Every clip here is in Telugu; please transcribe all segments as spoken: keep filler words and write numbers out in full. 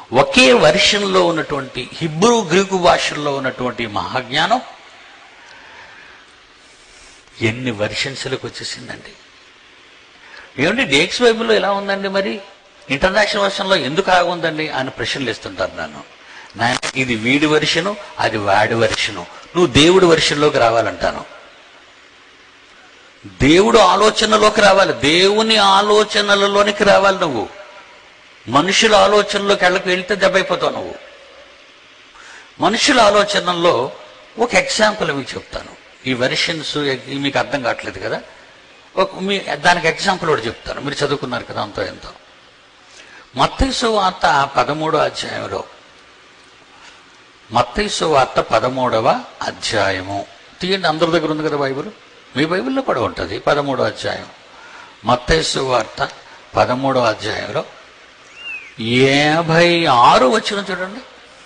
ఒకే వెర్షన్లో ఉన్నటువంటి హిబ్రూ గ్రీకు భాషల్లో ఉన్నటువంటి మహాజ్ఞానం ఎన్ని వెర్షన్స్లకు వచ్చేసిందండి. ఏమంటే డేక్స్ బైబిల్లో ఎలా ఉందండి, మరి ఇంటర్నేషనల్ వర్షన్లో ఎందుకు ఆగుందండి అని ప్రశ్నలు ఇస్తుంటారు నన్ను. నాయన ఇది వీడి వెర్షను, అది వాడి వెర్షను, నువ్వు దేవుడి వెర్షన్లోకి రావాలంటాను. దేవుడు ఆలోచనలోకి రావాలి, దేవుని ఆలోచనలలోనికి రావాలి. నువ్వు మనుషుల ఆలోచనలోకి వెళ్ళకి వెళ్తే దెబ్బైపోతావు. నువ్వు మనుషుల ఆలోచనల్లో ఒక ఎగ్జాంపుల్ మీకు చెప్తాను. ఈ వెర్షన్స్ మీకు అర్థం కావట్లేదు కదా, ఒక మీ దానికి ఎగ్జాంపుల్ కూడా చెప్తాను. మీరు చదువుకున్నారు కదా అంతో ఎంతో. మత్తయి సువార్త పదమూడో అధ్యాయంలో, మత్తయి సువార్త పదమూడవ అధ్యాయము తీయండి. అందరి దగ్గర ఉంది కదా బైబిల్, మీ బైబిల్లో కూడా ఉంటుంది. పదమూడో అధ్యాయం మత్తయి సువార్త పదమూడో అధ్యాయంలో యాభై ఆరు వచ్చిన చూడండి.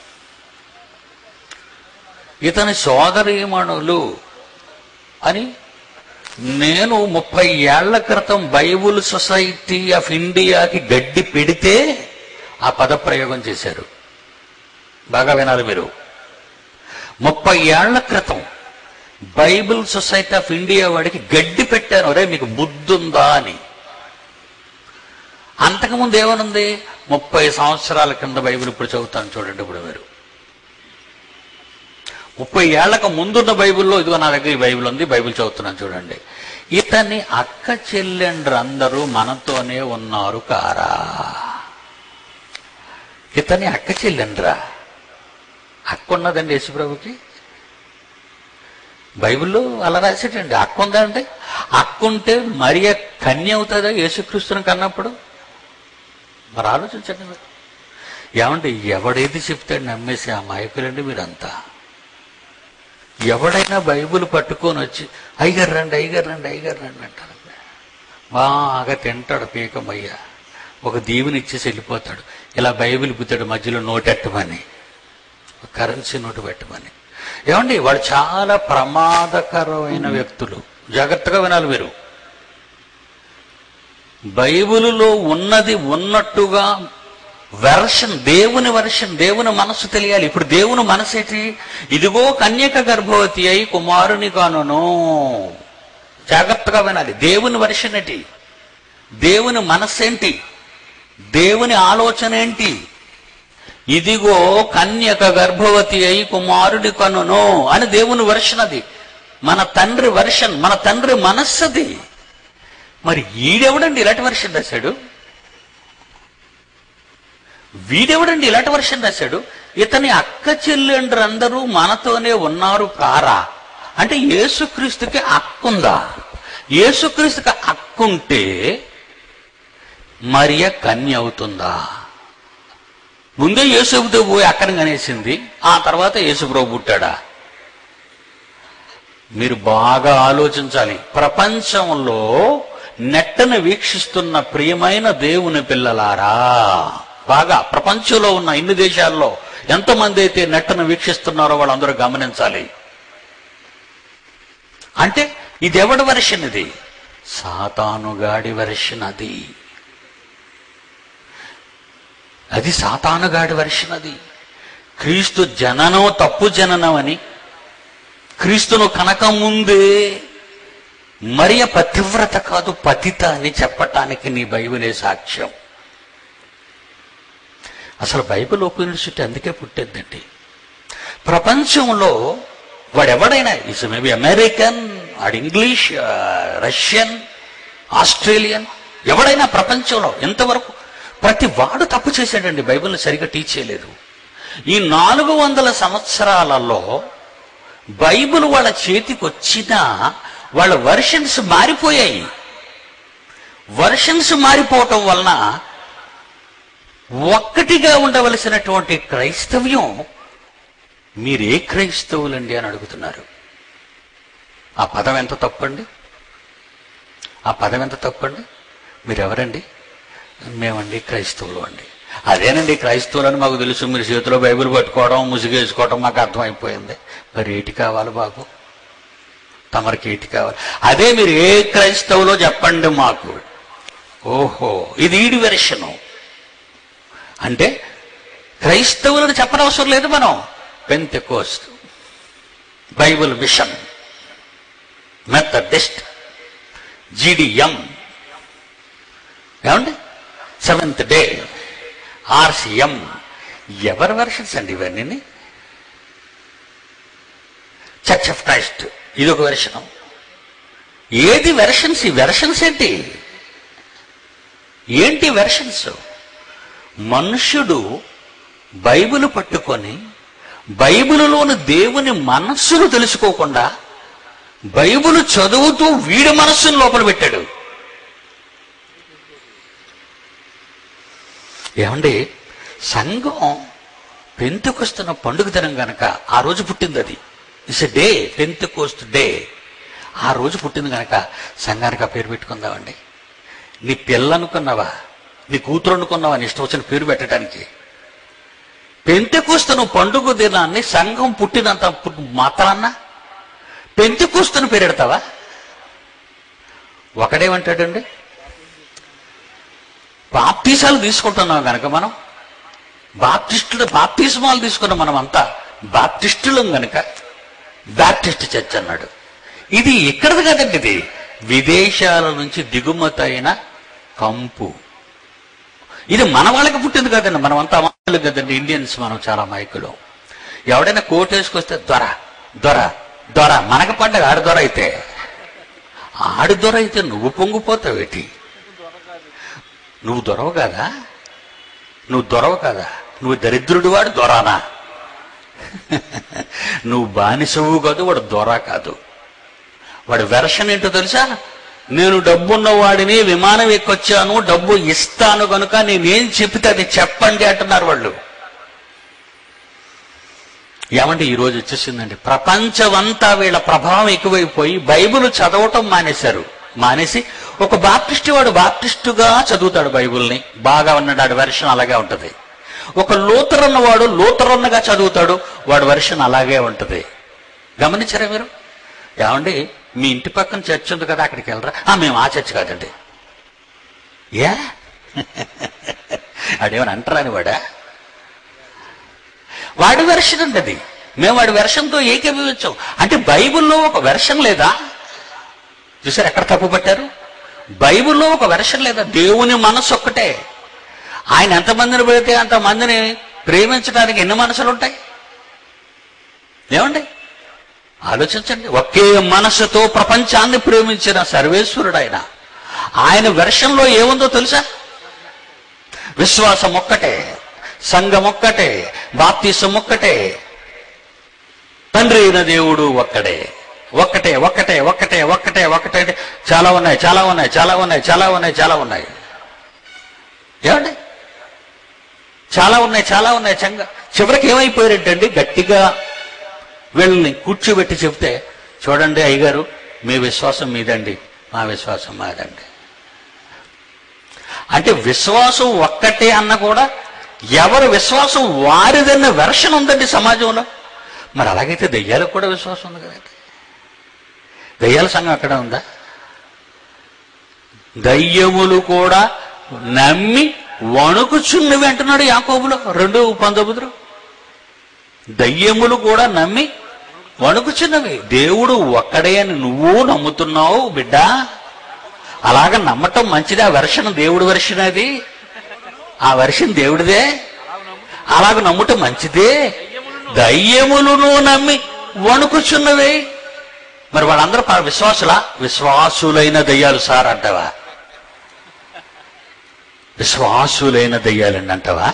ఇతని సోదరీమణులు అని నేను ముప్పై ఏళ్ల క్రితం బైబుల్ సొసైటీ ఆఫ్ ఇండియాకి గడ్డి పెడితే ఆ పదప్రయోగం చేశారు. బాగా వినాలి మీరు. ముప్పై ఏళ్ల క్రితం బైబిల్ సొసైటీ ఆఫ్ ఇండియా వాడికి గడ్డి పెట్టాను, అరే మీకు బుద్ధుందా అని. అంతకుముందు ఏమనుంది, ముప్పై సంవత్సరాల కింద బైబిల్ ఇప్పుడు చదువుతాను చూడండి. ఇప్పుడు మీరు ముప్పై ఏళ్లకు ముందున్న బైబిల్లో ఇదిగో నా దగ్గర ఈ బైబిల్ ఉంది, బైబిల్ చదువుతున్నాను చూడండి. ఇతని అక్క చెల్లెండ్రందరూ మనతోనే ఉన్నారు కారా? ఇతని అక్క చెల్లెండ్రా? అక్క ఉన్నదండి యేసుప్రభుకి? బైబిల్లో అలా రాసేటండి. అక్క ఉందా అంటే, అక్క ఉంటే మరియ కన్య అవుతుందా యేసుక్రీస్తుని కన్నప్పుడు? మరి ఆలోచించండి మీరు. ఏమంటే ఎవడేది చెప్తాడు నమ్మేసి ఆ మాయకులండి మీరంతా. ఎవడైనా బైబిల్ పట్టుకొని వచ్చి అయ్యగారు రండి అయ్యగారు రండి అయ్యగారు రండి అంటారు. బాగా తింటాడు పీకమయ్య, ఒక దీవుని ఇచ్చేసి వెళ్ళిపోతాడు. ఇలా బైబిల్ పుత్తాడు మధ్యలో నోటెట్టమని, కరెన్సీ నోటు పెట్టమని. ఏమండి వాళ్ళు చాలా ప్రమాదకరమైన వ్యక్తులు. జాగ్రత్తగా వినాలి మీరు. బైబిలులో ఉన్నది ఉన్నట్టుగా వెర్షన్, దేవుని వెర్షన్, దేవుని మనస్సు తెలియాలి. ఇప్పుడు దేవుని మనసు ఏంటి? ఇదిగో కన్యక గర్భవతి అయి కుమారుని కానును. జాగ్రత్తగా వినాలి. దేవుని వెర్షన్ ఏంటి? దేవుని మనస్సు ఏంటి? దేవుని ఆలోచన ఏంటి? ఇదిగో కన్యక గర్భవతి అయి కుమారుడి కనును అని దేవుని వెర్షన్. అది మన తండ్రి వెర్షన్, మన తండ్రి మనస్సుది. మరి ఈడెవడండి ఇలాంటి వెర్షన్ రాశాడు? వీడెవడండి ఇలాంటి వెర్షన్ రాశాడు? ఇతని అక్క చెల్లెండ్రందరూ మనతోనే ఉన్నారు కారా అంటే యేసుక్రీస్తుకి అక్కుందా? యేసుక్రీస్తుకి అక్కుంటే మరియ కన్య అవుతుందా? ముందే యేసుతో పోయి అక్కని కనేసింది, ఆ తర్వాత యేసుప్రభు పుట్టాడా? మీరు బాగా ఆలోచించాలి. ప్రపంచంలో నెట్టను వీక్షిస్తున్న ప్రియమైన దేవుని పిల్లలారా, బాగా ప్రపంచంలో ఉన్న ఇన్ని దేశాల్లో ఎంతమంది అయితే నెట్టను వీక్షిస్తున్నారో వాళ్ళందరూ గమనించాలి. అంటే ఇది ఎవడి వెర్షన్? ఇది సాతానుగాడి వెర్షన్. అది అది సాతానుగాడి వెర్షన్. అది క్రీస్తు జననం తప్పు జననం అని, క్రీస్తును కనక ముందే మరియ పతివ్రత కాదు పతిత అని చెప్పటానికి నీ బైబిలే సాక్ష్యం. అసలు బైబిల్ ఓపెన్ యూనివర్సిటీ అందుకే పుట్టేద్దండి. ప్రపంచంలో వాడెవడైనా, ఇస్ మేబీ అమెరికన్, ఆడు ఇంగ్లీష్, రష్యన్, ఆస్ట్రేలియన్, ఎవడైనా ప్రపంచంలో ఎంతవరకు ప్రతి వాడు తప్పు చేశాడండి. బైబిల్ని సరిగ్గా టీచ్ చేయలేదు. ఈ నాలుగు వందల సంవత్సరాలలో బైబిల్ వాళ్ళ చేతికి వచ్చినా వాళ్ళ వర్షన్స్ మారిపోయాయి. వర్షన్స్ మారిపోవటం వలన ఒక్కటిగా ఉండవలసినటువంటి క్రైస్తవ్యం మీరే క్రైస్తవులండి అని అడుగుతున్నారు. ఆ పదం ఎంత తప్పండి? ఆ పదం ఎంత తప్పండి? మీరెవరండి? మేమండి క్రైస్తవులు అండి. అదేనండి క్రైస్తవులని మాకు తెలుసు. మీరు చేతిలో బైబిల్ పట్టుకోవడం, ముసుగేసుకోవడం మాకు అర్థమైపోయింది. మరి ఏటి కావాలి బాబు? తమరికి ఏటి కావాలి? అదే మీరు ఏ క్రైస్తవులో చెప్పండి మాకు. ఓహో, ఇది ఈడి వెర్షను. అంటే క్రైస్తవులకు చెప్పనవసరం లేదు మనం. Pentecost, Bible mission, Methodist, G D M, ఏమండి సెవెంత్ డే, ఆర్సిఎం, ఎవరి వెర్షన్స్ అండి ఇవన్నీ? చర్చ్ ఆఫ్ క్రైస్ట్ ఇదొక వెర్షన్. ఏది వెర్షన్స్? ఈ వెర్షన్స్ ఏంటి ఏంటి వెర్షన్స్? మనుష్యుడు బైబిల్ పట్టుకొని బైబిలులోని దేవుని మనస్సును తెలుసుకోకుండా బైబిల్ చదువుతూ వీడి మనస్సును లోపల పెట్టాడు. ఏమండి, సంఘం పెంతెకొస్తున్న పండుగ దినం గనక ఆ రోజు పుట్టింది. అది it's a day, Pentecost day. ఆ రోజు పుట్టింది కనుక సంఘానికి ఆ పేరు పెట్టుకుందామండి. నీ పిల్ల అనుకున్నావా, నీ కూతురు అనుకున్నావా నీ ఇష్టం వచ్చిన పేరు పెట్టడానికి? పెంతెకోస్తున్న పండుగ దినాన్ని సంఘం పుట్టినంత మాత్రాన్న పెంతెకోస్తున్న పేరు పెడతావా? ఒకడేమంటాడండి, బాప్తీసాలు తీసుకుంటున్నాం కనుక మనం బాప్టిస్టులు బాప్తిస్మాలు తీసుకున్నాం, మనం అంతా బాప్టిస్టులం కనుక బాప్టిస్ట్ చర్చ్ అన్నాడు. ఇది ఎక్కడది కదండి, ఇది విదేశాల నుంచి దిగుమతి అయిన కంపు. ఇది మన వాళ్ళకి పుట్టింది కదండి, మనం అంతా అమాయకులు కదండి, ఇండియన్స్ మనం చాలా అమాయకులు. ఎవడైనా కోట్ వేసుకొస్తే దొర దొర దొర, మనకు పండగ ఆడి దొర అయితే, ఆడి దొర అయితే నువ్వు పొంగిపోతావేటి? నువ్వు దొరవు కాదా? నువ్వు దొరవు కాదా? నువ్వు దరిద్రుడు వాడు దొరానా? నువ్వు బానిసవు కాదు, వాడు దొర కాదు. వాడి వెర్షన్ ఏంటో తెలుసా? నేను డబ్బున్న వాడిని, విమానం ఎక్కొచ్చాను, డబ్బు ఇస్తాను కనుక నేనేం చెప్తే అది చెప్పండి అంటున్నారు వాళ్ళు. ఏమంటే ఈరోజు వచ్చేసిందండి, ప్రపంచమంతా వీళ్ళ ప్రభావం ఎక్కువైపోయి బైబిల్ చదవటం మానేశారు. మానేసి ఒక బాప్టిస్టు వాడు బాప్టిస్టుగా చదువుతాడు బైబిల్ని, బాగా ఉన్నాడు, వెర్షన్ అలాగే ఉంటుంది. ఒక లూథరన్ వాడు లూథరన్గా చదువుతాడు, వాడి వెర్షన్ అలాగే ఉంటుంది. గమనించారా మీరు? ఏమండి, మీ ఇంటి పక్కన చర్చ్ ఉంది కదా, అక్కడికి వెళ్ళరా? మేము ఆ చర్చ్ కాదండి. ఏ అదేమని అంటారని వాడా? వాడి వెర్షన్ అండి అది. మేము వాడి వెర్షన్తో ఏకీభవించాం. అంటే బైబిల్లో ఒక వెర్షన్ లేదా? చూసారు ఎక్కడ తప్పు పట్టారు? బైబిల్లో ఒక వెర్షన్ లేదా? దేవుని మనసు ఒక్కటే. ఆయన ఎంతమందిని పెడితే అంతమందిని ప్రేమించడానికి ఎన్ని మనసులు ఉంటాయి? ఏమండి ఆలోచించండి. ఒకే మనసుతో ప్రపంచాన్ని ప్రేమించిన సర్వేశ్వరుడు ఆయన. ఆయన వెర్షన్లో ఏముందో తెలుసా? విశ్వాసం ఒక్కటే, సంఘం ఒక్కటే, బాప్తిసం ఒక్కటే, తండ్రి అయిన దేవుడు ఒక్కడే. ఒక్కటే ఒక్కటే ఒక్కటే ఒక్కటే ఒక్కటే చాలా ఉన్నాయి చాలా ఉన్నాయి చాలా ఉన్నాయి చాలా ఉన్నాయి చాలా ఉన్నాయి ఏమండి చాలా ఉన్నాయి చాలా ఉన్నాయి చంగ చివరికి ఏమైపోయారంటండి, గట్టిగా వీళ్ళని కూర్చోబెట్టి చెప్తే, చూడండి అయ్యగారు, మీ విశ్వాసం మీదండి, మా విశ్వాసం మాదండి. అంటే విశ్వాసం ఒక్కటే అన్న కూడా ఎవరి విశ్వాసం వారిదన్న వెర్షన్ ఉందండి సమాజంలో. మరి అలాగైతే దెయ్యాలకు కూడా విశ్వాసం ఉంది కదండి. దయ్యాల సంఘం అక్కడ ఉందా? దయ్యములు కూడా నమ్మి వణుకుచున్నవి అంటున్నాడు యాకోబులో రెండు పంతొమ్మిదిలో. దయ్యములు కూడా నమ్మి వణుకుచున్నవి. దేవుడు ఒక్కడే అని నువ్వు నమ్ముతున్నావు బిడ్డ. అలాగ నమ్మటం మంచిది. ఆ వెర్షన్ దేవుడి వెర్షన్, అది ఆ వెర్షన్ దేవుడిదే. అలాగ నమ్మటం మంచిదే. దయ్యములను నమ్మి వణుకుచున్నవి. మరి వాళ్ళందరూ విశ్వాసులా? విశ్వాసులైన దయ్యాలు సార్ అంటావా? విశ్వాసులైన దయ్యాలండి అంటావా?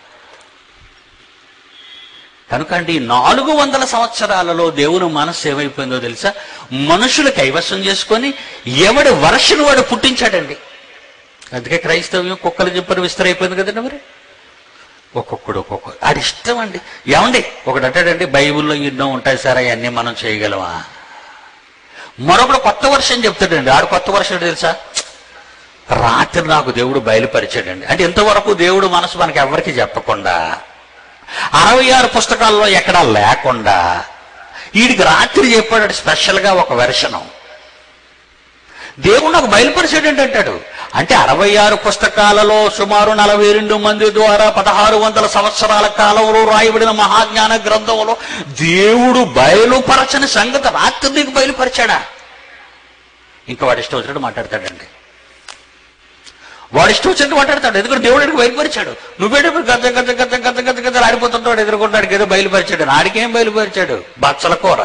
కనుక అండి నాలుగు వందల సంవత్సరాలలో దేవుని మనస్సు ఏమైపోయిందో తెలుసా? మనుషులు కైవసం చేసుకొని ఎవడి వర్షను వాడు పుట్టించాడండి. అందుకే క్రైస్తవ్యం కుక్కలు చెప్పని విస్తరైపోయింది కదండి. మరి ఒక్కొక్కడు ఒక్కొక్క ఆడి ఇష్టం అండి. ఏమండి ఒకటి అంటాడండి, బైబిల్లో ఎన్నో ఉంటాయి సార్, అవన్నీ మనం చేయగలమా? మరొకడు కొత్త వర్షం చెప్తాడండి. ఆడు కొత్త వర్షం తెలుసా? రాత్రి నాకు దేవుడు బయలుపరిచాడండి. అంటే ఇంతవరకు దేవుడు మనసు మనకి ఎవరికి చెప్పకుండా, అరవై ఆరు పుస్తకాల్లో ఎక్కడా లేకుండా వీడికి రాత్రి చెప్పాడు స్పెషల్గా ఒక వెర్షను. దేవుడు నాకు బయలుపరిచాడు అంటాడు. అంటే అరవై ఆరు పుస్తకాలలో సుమారు నలభై రెండు మంది ద్వారా పదహారు వందల సంవత్సరాల కాలంలో రాయబడిన మహాజ్ఞాన గ్రంథంలో దేవుడు బయలుపరచని సంగతి రాత్రి నీకు బయలుపరిచాడా? ఇంకా వాడి ఇష్టం వచ్చినట్టు మాట్లాడతాడండి. వాడి ఇష్టం వచ్చినట్టు మాట్లాడతాడు. ఎందుకంటే దేవుడికి బయలుపరిచాడు. నువ్వేడే గజ గజ గజ గజ గజ గజ ఆడిపోతుంటాడు, ఎదుర్కొంటాడికి ఏదో బయలుపరిచాడు. ఆడికేం బయలుపరిచాడు? బచ్చల కూర.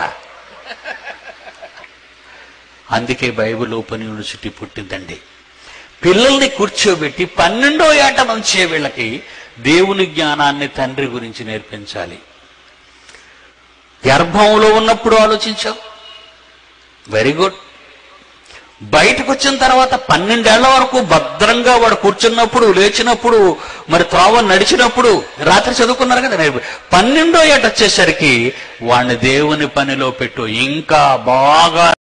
అందుకే బైబిల్ ఓపెన్ యూనివర్సిటీ పుట్టిందండి. పిల్లల్ని కూర్చోబెట్టి పన్నెండో ఏట నుంచే వీళ్ళకి దేవుని జ్ఞానాన్ని, తండ్రి గురించి నేర్పించాలి. గర్భంలో ఉన్నప్పుడు ఆలోచించావు, వెరీ గుడ్. బయటకు వచ్చిన తర్వాత పన్నెండేళ్ల వరకు భద్రంగా వాడు కూర్చున్నప్పుడు, లేచినప్పుడు, మరి త్రోవ నడిచినప్పుడు, రాత్రి చదువుకున్నారు కదా, పన్నెండో ఏట వచ్చేసరికి వాడిని దేవుని పనిలో పెట్టు. ఇంకా బాగా